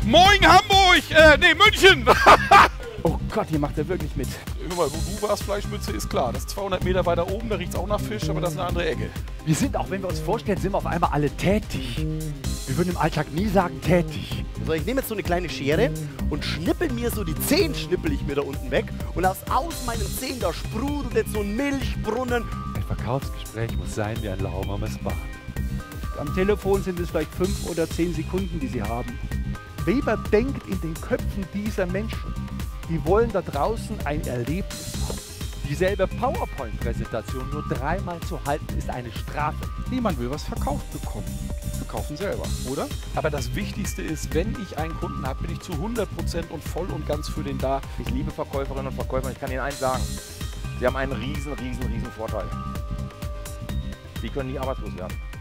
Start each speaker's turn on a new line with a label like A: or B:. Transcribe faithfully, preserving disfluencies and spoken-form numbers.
A: Moin Hamburg! Äh, nee, München!
B: Oh Gott, hier macht er wirklich mit.
A: Hör mal, wo du warst, Fleischmütze, ist klar. Das ist zweihundert Meter weiter oben, da riecht es auch nach Fisch, aber das ist eine andere Ecke.
B: Wir sind, auch wenn wir uns vorstellen, sind wir auf einmal alle tätig. Wir würden im Alltag nie sagen tätig.
C: So, ich nehme jetzt so eine kleine Schere und schnippel mir so die Zehen, schnippel ich mir da unten weg. Und aus, aus meinen Zehen, da sprudelt jetzt so ein Milchbrunnen.
D: Ein Verkaufsgespräch muss sein wie ein lauwarmes Bad.
B: Am Telefon sind es vielleicht fünf oder zehn Sekunden, die Sie haben. Weber denkt in den Köpfen dieser Menschen. Die wollen da draußen ein Erlebnis haben.
D: Dieselbe PowerPoint-Präsentation nur dreimal zu halten, ist eine Strafe.
A: Niemand will was verkauft bekommen. Wir kaufen selber, oder? Aber das Wichtigste ist, wenn ich einen Kunden habe, bin ich zu hundert Prozent und voll und ganz für den da.
E: Ich liebe Verkäuferinnen und Verkäufer. Ich kann Ihnen eins sagen. Sie haben einen riesen, riesen, riesen Vorteil. Sie können nie arbeitslos werden.